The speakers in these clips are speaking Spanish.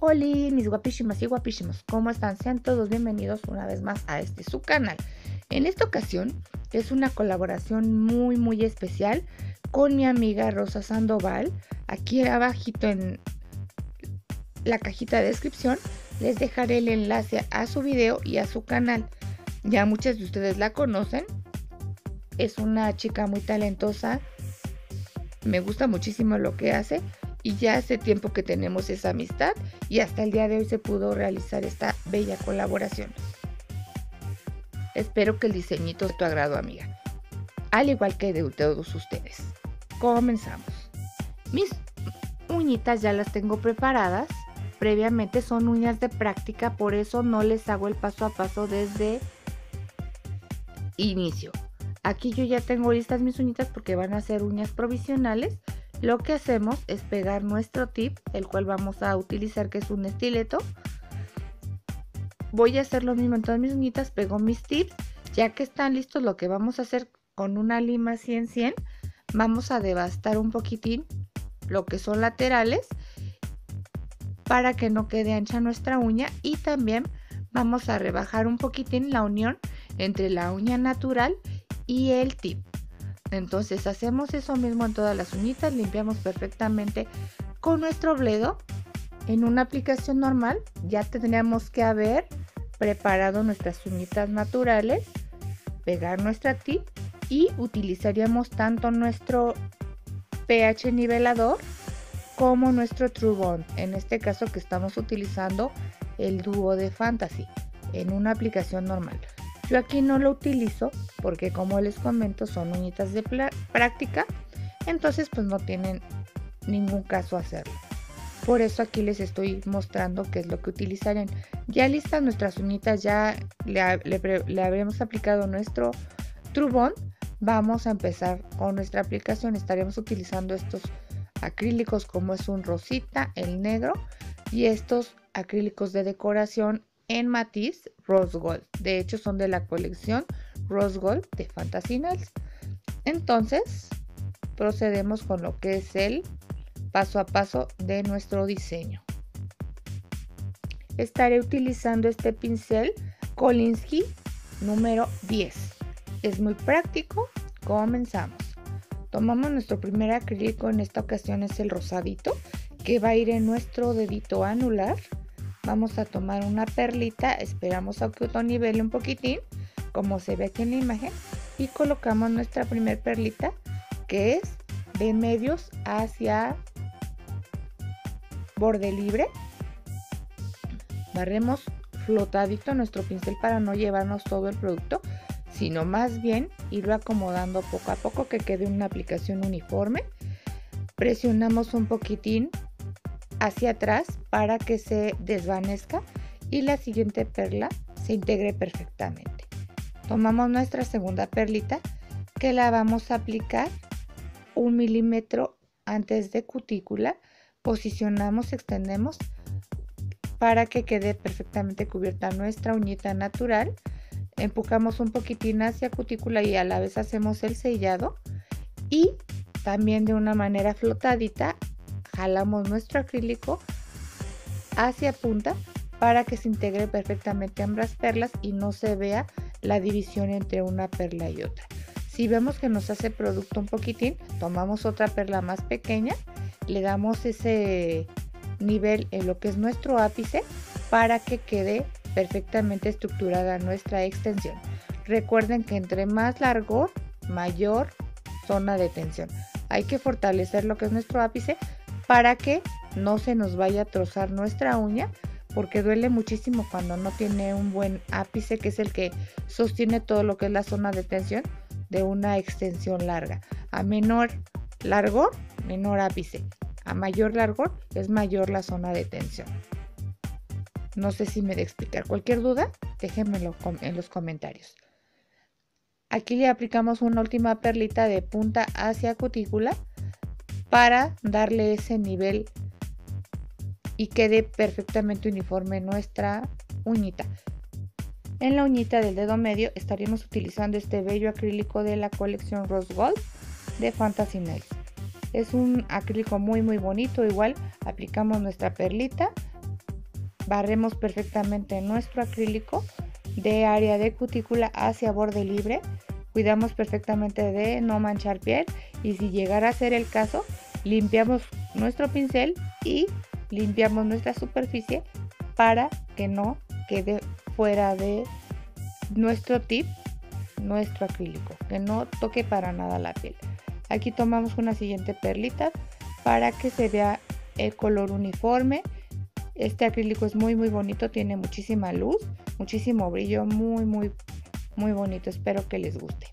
Hola, mis guapísimas y guapísimos, ¿cómo están? Sean todos bienvenidos una vez más a su canal. En esta ocasión es una colaboración muy especial con mi amiga Rosa Sandoval. Aquí abajito en la cajita de descripción les dejaré el enlace a su video y a su canal. Ya muchas de ustedes la conocen. Es una chica muy talentosa. Me gusta muchísimo lo que hace. Y ya hace tiempo que tenemos esa amistad y hasta el día de hoy se pudo realizar esta bella colaboración. Espero que el diseñito de tu agrado, amiga, al igual que de todos ustedes. Comenzamos. Mis uñitas ya las tengo preparadas. Previamente son uñas de práctica, por eso no les hago el paso a paso desde inicio. Aquí yo ya tengo listas mis uñitas porque van a ser uñas provisionales. Lo que hacemos es pegar nuestro tip, el cual vamos a utilizar, que es un estileto. Voy a hacer lo mismo en todas mis uñitas, pego mis tips. Ya que están listos, lo que vamos a hacer con una lima 100-100, vamos a devastar un poquitín lo que son laterales para que no quede ancha nuestra uña, y también vamos a rebajar un poquitín la unión entre la uña natural y el tip. Entonces hacemos eso mismo en todas las uñitas, limpiamos perfectamente con nuestro bledo. En una aplicación normal ya tendríamos que haber preparado nuestras uñitas naturales, pegar nuestra tip y utilizaríamos tanto nuestro pH nivelador como nuestro True Bond. En este caso que estamos utilizando el dúo de Fantasy en una aplicación normal. Yo aquí no lo utilizo porque, como les comento, son uñitas de práctica, entonces pues no tienen ningún caso hacerlo. Por eso aquí les estoy mostrando qué es lo que utilizarán. Ya listas nuestras uñitas, ya le habríamos aplicado nuestro True Bond. Vamos a empezar con nuestra aplicación. Estaremos utilizando estos acrílicos como es un rosita, el negro, y estos acrílicos de decoración en matiz Rose Gold. De hecho son de la colección Rose Gold de Fantasy Nails. Entonces procedemos con lo que es el paso a paso de nuestro diseño. Estaré utilizando este pincel Kolinsky número 10. Es muy práctico. Comenzamos. Tomamos nuestro primer acrílico, en esta ocasión es el rosadito, que va a ir en nuestro dedito anular. Vamos a tomar una perlita, esperamos a que autonivele un poquitín, como se ve aquí en la imagen, y colocamos nuestra primer perlita, que es de medios hacia borde libre. Barremos flotadito nuestro pincel para no llevarnos todo el producto, sino más bien irlo acomodando poco a poco, que quede una aplicación uniforme. Presionamos un poquitín hacia atrás para que se desvanezca y la siguiente perla se integre perfectamente. Tomamos nuestra segunda perlita, que la vamos a aplicar 1 milímetro antes de cutícula. Posicionamos, extendemos para que quede perfectamente cubierta nuestra uñita natural. Empujamos un poquitín hacia cutícula y a la vez hacemos el sellado, y también de una manera flotadita jalamos nuestro acrílico hacia punta para que se integre perfectamente ambas perlas y no se vea la división entre una perla y otra. Si vemos que nos hace producto un poquitín, tomamos otra perla más pequeña, le damos ese nivel en lo que es nuestro ápice para que quede perfectamente estructurada nuestra extensión. Recuerden que entre más largo, mayor zona de tensión. Hay que fortalecer lo que es nuestro ápice para que no se nos vaya a trozar nuestra uña, porque duele muchísimo cuando no tiene un buen ápice, que es el que sostiene todo lo que es la zona de tensión de una extensión larga. A menor largor, menor ápice. A mayor largor es mayor la zona de tensión. No sé si me de explicar. Cualquier duda, déjenmelo en los comentarios. Aquí le aplicamos una última perlita de punta hacia cutícula para darle ese nivel y quede perfectamente uniforme nuestra uñita. En la uñita del dedo medio estaremos utilizando este bello acrílico de la colección Rose Gold de Fantasy Nails. Es un acrílico muy bonito. Igual aplicamos nuestra perlita Barremos perfectamente nuestro acrílico de área de cutícula hacia borde libre. Cuidamos perfectamente de no manchar piel, y si llegara a ser el caso, limpiamos nuestro pincel y limpiamos nuestra superficie para que no quede fuera de nuestro tip, nuestro acrílico, que no toque para nada la piel. Aquí tomamos una siguiente perlita para que se vea el color uniforme. Este acrílico es muy bonito, tiene muchísima luz, muchísimo brillo, muy bonito. Espero que les guste.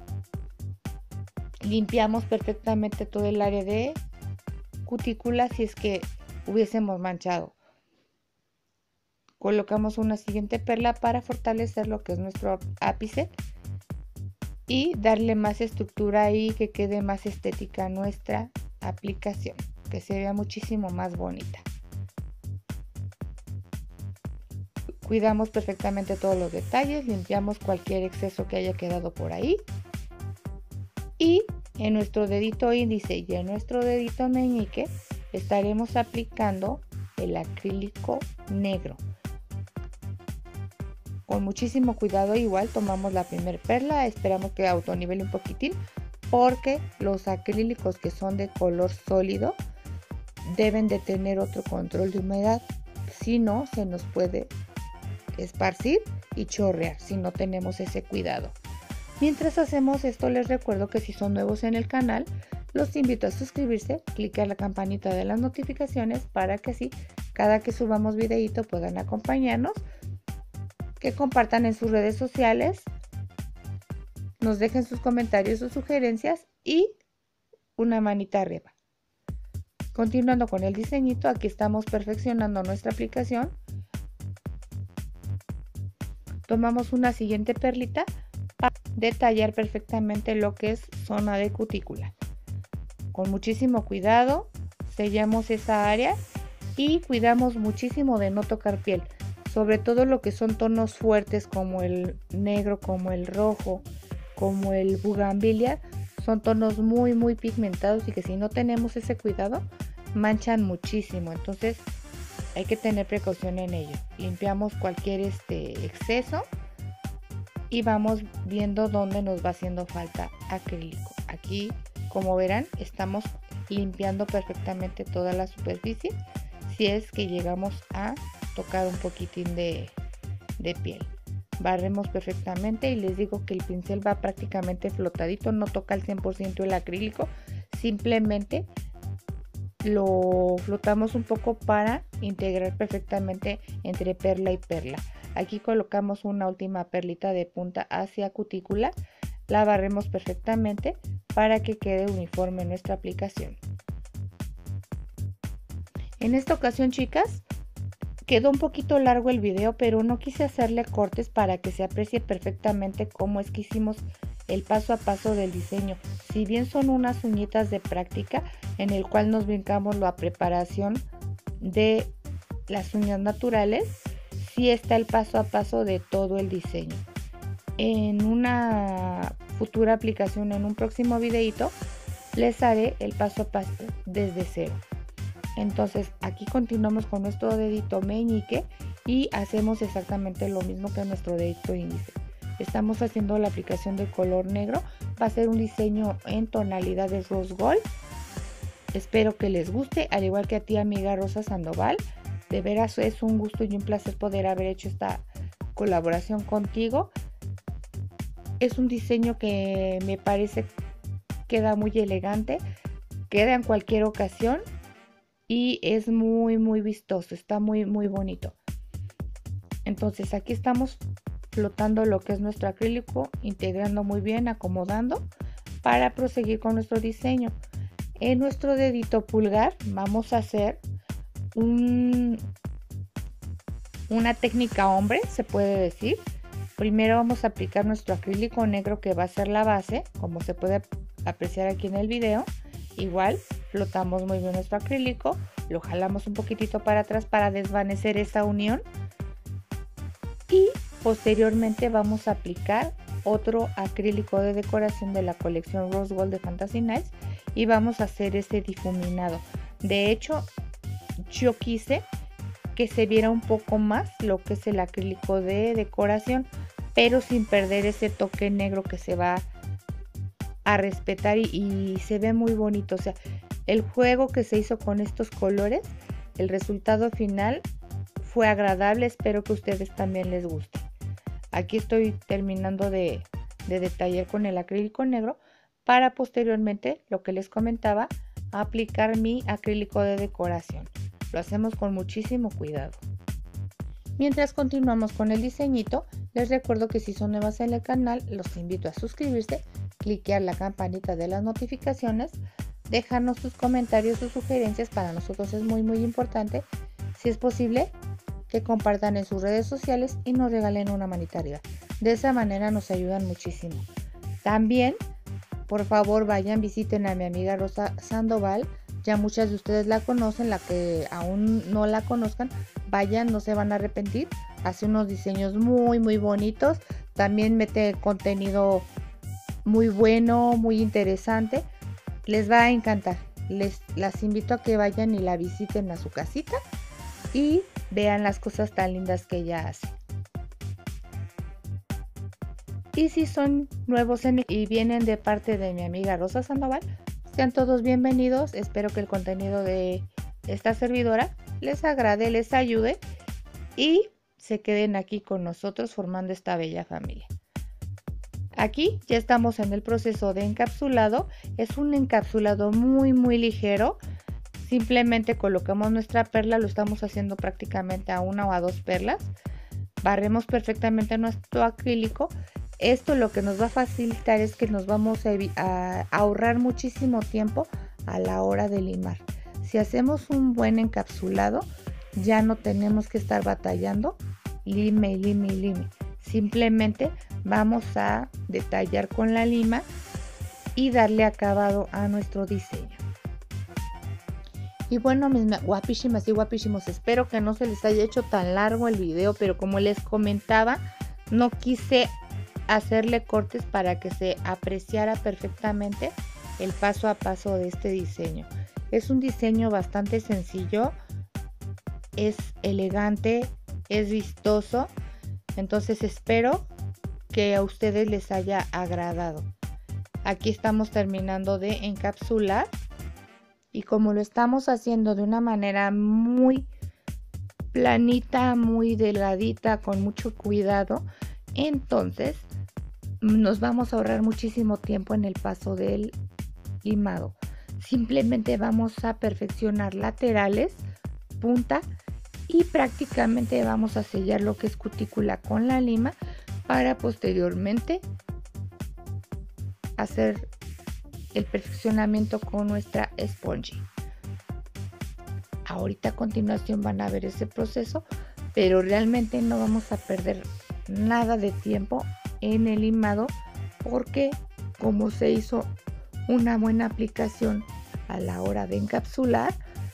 Limpiamos perfectamente todo el área de cutícula si es que hubiésemos manchado. Colocamos una siguiente perla para fortalecer lo que es nuestro ápice y darle más estructura y que quede más estética a nuestra aplicación, que se vea muchísimo más bonita. Cuidamos perfectamente todos los detalles, limpiamos cualquier exceso que haya quedado por ahí, y en nuestro dedito índice y en nuestro dedito meñique estaremos aplicando el acrílico negro. Con muchísimo cuidado, igual tomamos la primera perla, esperamos que autonivele un poquitín, porque los acrílicos que son de color sólido deben de tener otro control de humedad, si no se nos puede esparcir y chorrear si no tenemos ese cuidado. Mientras hacemos esto, les recuerdo que si son nuevos en el canal, los invito a suscribirse, clicar la campanita de las notificaciones para que así cada que subamos videito puedan acompañarnos, que compartan en sus redes sociales, nos dejen sus comentarios o sugerencias y una manita arriba. Continuando con el diseñito, aquí estamos perfeccionando nuestra aplicación. Tomamos una siguiente perlita para detallar perfectamente lo que es zona de cutícula. Con muchísimo cuidado sellamos esa área y cuidamos muchísimo de no tocar piel, sobre todo lo que son tonos fuertes como el negro, como el rojo, como el bugambilia. Son tonos muy pigmentados y que si no tenemos ese cuidado manchan muchísimo, entonces hay que tener precaución en ello. Limpiamos cualquier exceso y vamos viendo dónde nos va haciendo falta acrílico. Aquí, como verán, estamos limpiando perfectamente toda la superficie si es que llegamos a tocar un poquitín de piel. Barremos perfectamente y les digo que el pincel va prácticamente flotadito, no toca al 100% el acrílico, simplemente lo flotamos un poco para integrar perfectamente entre perla y perla. Aquí colocamos una última perlita de punta hacia cutícula, la barremos perfectamente para que quede uniforme nuestra aplicación. En esta ocasión, chicas, quedó un poquito largo el video, pero no quise hacerle cortes para que se aprecie perfectamente cómo es que hicimos el paso a paso del diseño. Si bien son unas uñitas de práctica en el cual nos brincamos la preparación de las uñas naturales, sí está el paso a paso de todo el diseño. En una futura aplicación, en un próximo videito, les haré el paso a paso desde cero. Entonces aquí continuamos con nuestro dedito meñique y hacemos exactamente lo mismo que nuestro dedito índice. Estamos haciendo la aplicación de color negro, va a ser un diseño en tonalidades rose gold. Espero que les guste, al igual que a ti, amiga Rosa Sandoval. De veras es un gusto y un placer poder haber hecho esta colaboración contigo. Es un diseño que me parece queda muy elegante, queda en cualquier ocasión y es muy vistoso, está muy bonito. Entonces aquí estamos flotando lo que es nuestro acrílico, integrando muy bien, acomodando para proseguir con nuestro diseño. En nuestro dedito pulgar vamos a hacer una técnica hombre, se puede decir. Primero vamos a aplicar nuestro acrílico negro, que va a ser la base, como se puede apreciar aquí en el video. Igual flotamos muy bien nuestro acrílico, lo jalamos un poquitito para atrás para desvanecer esa unión y posteriormente vamos a aplicar otro acrílico de decoración de la colección Rose Gold de Fantasy Nights y vamos a hacer ese difuminado. De hecho, yo quise que se viera un poco más lo que es el acrílico de decoración, pero sin perder ese toque negro que se va a respetar y se ve muy bonito. O sea, el juego que se hizo con estos colores, el resultado final fue agradable. Espero que a ustedes también les guste. Aquí estoy terminando de detallar con el acrílico negro para posteriormente, lo que les comentaba, aplicar mi acrílico de decoración. Lo hacemos con muchísimo cuidado. Mientras continuamos con el diseñito, les recuerdo que si son nuevas en el canal, los invito a suscribirse, cliquear la campanita de las notificaciones, dejarnos sus comentarios o sugerencias. Para nosotros es muy importante. Si es posible, que compartan en sus redes sociales y nos regalen una manita arriba. De esa manera nos ayudan muchísimo. También, por favor, vayan, visiten a mi amiga Rosa Sandoval. Ya muchas de ustedes la conocen, la que aún no la conozcan, vayan, no se van a arrepentir. Hace unos diseños muy bonitos. También mete contenido muy bueno, muy interesante. Les va a encantar. Las invito a que vayan y la visiten a su casita y vean las cosas tan lindas que ella hace. Y si son nuevos y vienen de parte de mi amiga Rosa Sandoval, sean todos bienvenidos. Espero que el contenido de esta servidora les agrade, les ayude y se queden aquí con nosotros formando esta bella familia. Aquí ya estamos en el proceso de encapsulado. Es un encapsulado muy ligero. Simplemente colocamos nuestra perla, lo estamos haciendo prácticamente a 1 o a 2 perlas. Barremos perfectamente nuestro acrílico. Esto lo que nos va a facilitar es que nos vamos a ahorrar muchísimo tiempo a la hora de limar. Si hacemos un buen encapsulado, ya no tenemos que estar batallando, lime y lime. Simplemente vamos a detallar con la lima y darle acabado a nuestro diseño. Y bueno, mis guapísimas y guapísimos, espero que no se les haya hecho tan largo el video, pero como les comentaba, no quise hacerle cortes para que se apreciara perfectamente el paso a paso de este diseño. Es un diseño bastante sencillo, es elegante, es vistoso, entonces espero que a ustedes les haya agradado. Aquí estamos terminando de encapsular. Y como lo estamos haciendo de una manera muy planita, muy delgadita, con mucho cuidado, entonces nos vamos a ahorrar muchísimo tiempo en el paso del limado. Simplemente vamos a perfeccionar laterales, punta y prácticamente vamos a sellar lo que es cutícula con la lima para posteriormente hacer el perfeccionamiento con nuestra spongy. Ahorita a continuación van a ver ese proceso, pero realmente no vamos a perder nada de tiempo en el limado, porque como se hizo una buena aplicación a la hora de encapsular,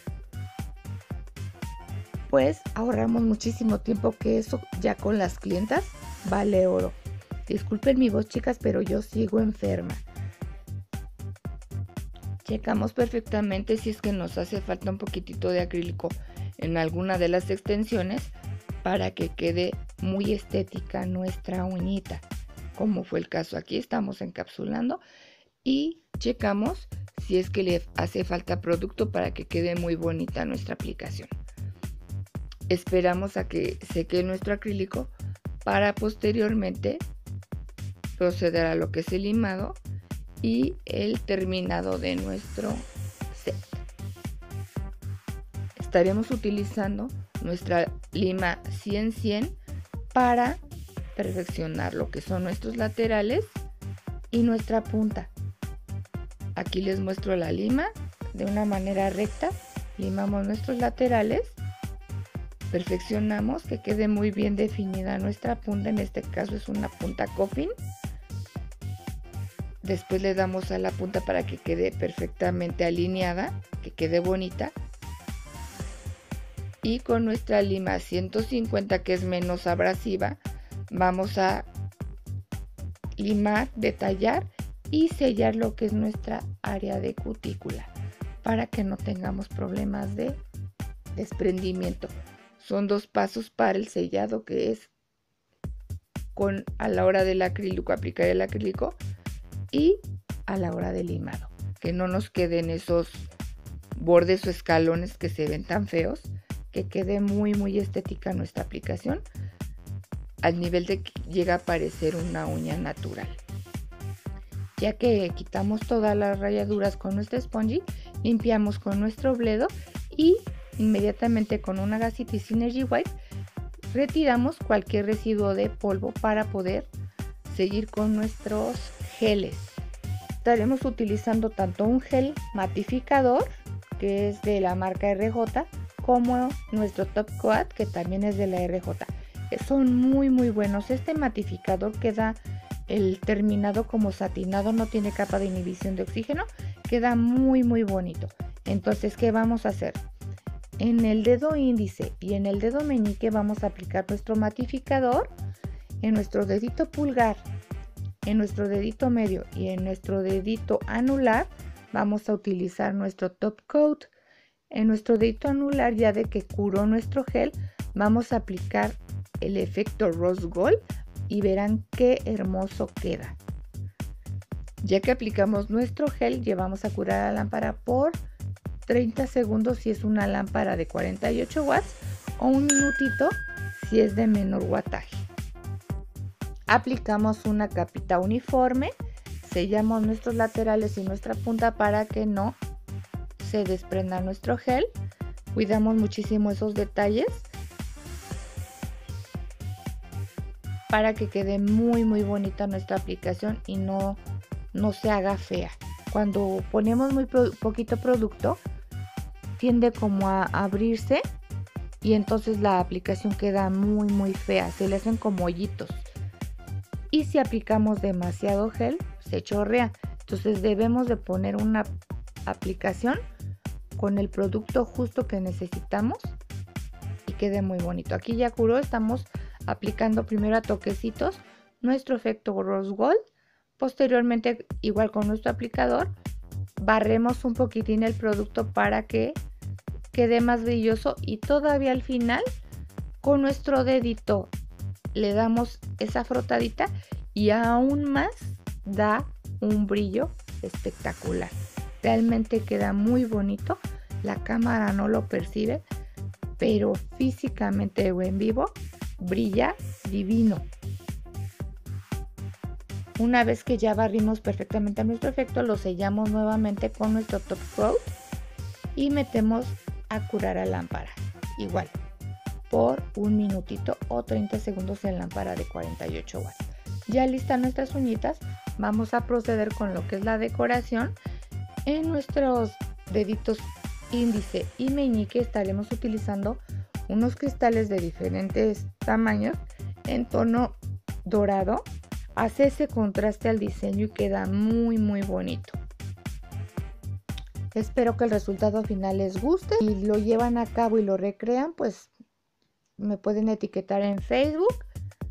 pues ahorramos muchísimo tiempo, que eso ya con las clientas vale oro. Disculpen mi voz, chicas, pero yo sigo enferma. Checamos perfectamente si es que nos hace falta un poquitito de acrílico en alguna de las extensiones para que quede muy estética nuestra uñita. Como fue el caso aquí, estamos encapsulando y checamos si es que le hace falta producto para que quede muy bonita nuestra aplicación. Esperamos a que seque nuestro acrílico para posteriormente proceder a lo que es el limado y el terminado de nuestro set. Estaremos utilizando nuestra lima 100-100 para perfeccionar lo que son nuestros laterales y nuestra punta. Aquí les muestro la lima de una manera recta. Limamos nuestros laterales, perfeccionamos que quede muy bien definida nuestra punta. En este caso es una punta coffin. Después le damos a la punta para que quede perfectamente alineada, que quede bonita. Y con nuestra lima 150, que es menos abrasiva, vamos a limar, detallar y sellar lo que es nuestra área de cutícula para que no tengamos problemas de desprendimiento. Son 2 pasos para el sellado, que es a la hora del acrílico, aplicar el acrílico, y a la hora del limado, que no nos queden esos bordes o escalones que se ven tan feos, que quede muy estética nuestra aplicación, al nivel de que llega a parecer una uña natural. Ya que quitamos todas las rayaduras con nuestra spongy, limpiamos con nuestro bledo y inmediatamente con una gasita y Synergy Wipe retiramos cualquier residuo de polvo para poder seguir con nuestros geles. Estaremos utilizando tanto un gel matificador, que es de la marca RJ, como nuestro Top Coat, que también es de la RJ. Son muy buenos. Este matificador queda el terminado como satinado, no tiene capa de inhibición de oxígeno, queda muy bonito. Entonces, ¿qué vamos a hacer? En el dedo índice y en el dedo meñique vamos a aplicar nuestro matificador. En nuestro dedito pulgar, en nuestro dedito medio y en nuestro dedito anular vamos a utilizar nuestro Top Coat. En nuestro dedito anular, ya de que curó nuestro gel, vamos a aplicar el efecto Rose Gold y verán qué hermoso queda. Ya que aplicamos nuestro gel, llevamos a curar la lámpara por 30 segundos si es una lámpara de 48 watts o un minutito si es de menor wattaje. Aplicamos una capita uniforme, sellamos nuestros laterales y nuestra punta para que no se desprenda nuestro gel. Cuidamos muchísimo esos detalles para que quede muy bonita nuestra aplicación y no se haga fea. Cuando ponemos muy poquito producto, tiende como a abrirse y entonces la aplicación queda muy fea, se le hacen como hoyitos. Y si aplicamos demasiado gel, se chorrea. Entonces debemos de poner una aplicación con el producto justo que necesitamos y quede muy bonito. Aquí ya curó, estamos aplicando primero a toquecitos nuestro efecto Rose Gold. Posteriormente, igual con nuestro aplicador, barremos un poquitín el producto para que quede más brilloso y todavía al final con nuestro dedito le damos esa frotadita y aún más da un brillo espectacular. Realmente queda muy bonito. La cámara no lo percibe, pero físicamente o en vivo brilla divino. Una vez que ya barrimos perfectamente nuestro efecto, lo sellamos nuevamente con nuestro Top Coat y metemos a curar a lámpara. Igual, por un minutito o 30 segundos en lámpara de 48 watts. Ya listas nuestras uñitas, vamos a proceder con lo que es la decoración. En nuestros deditos índice y meñique estaremos utilizando unos cristales de diferentes tamaños en tono dorado. Hace ese contraste al diseño y queda muy bonito. Espero que el resultado final les guste. Si lo llevan a cabo y lo recrean, pues me pueden etiquetar en Facebook.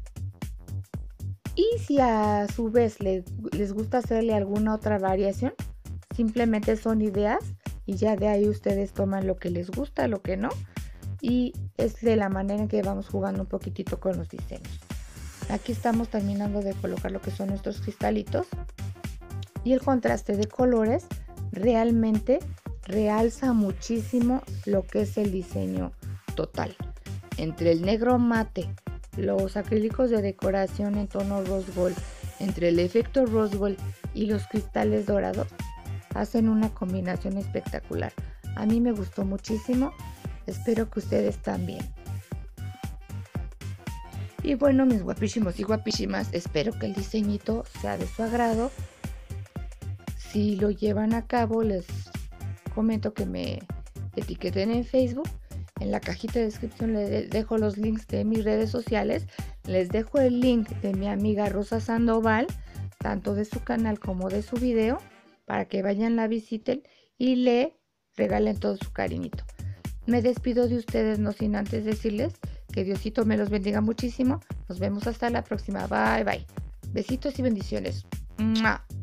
Y si a su vez les gusta hacerle alguna otra variación, simplemente son ideas y ya de ahí ustedes toman lo que les gusta, lo que no. Y es de la manera en que vamos jugando un poquitito con los diseños. Aquí estamos terminando de colocar lo que son nuestros cristalitos. Y el contraste de colores realmente realza muchísimo lo que es el diseño total. Entre el negro mate, los acrílicos de decoración en tono Rose Gold, entre el efecto Rose Gold y los cristales dorados, hacen una combinación espectacular. A mí me gustó muchísimo, espero que ustedes también. Y bueno, mis guapísimos y guapísimas, espero que el diseñito sea de su agrado. Si lo llevan a cabo, les comento que me etiqueten en Facebook. En la cajita de descripción les dejo los links de mis redes sociales. Les dejo el link de mi amiga Rosa Sandoval, tanto de su canal como de su video, para que vayan, la visiten y le regalen todo su cariñito. Me despido de ustedes, no sin antes decirles que Diosito me los bendiga muchísimo. Nos vemos hasta la próxima. Bye. Besitos y bendiciones. ¡Mua!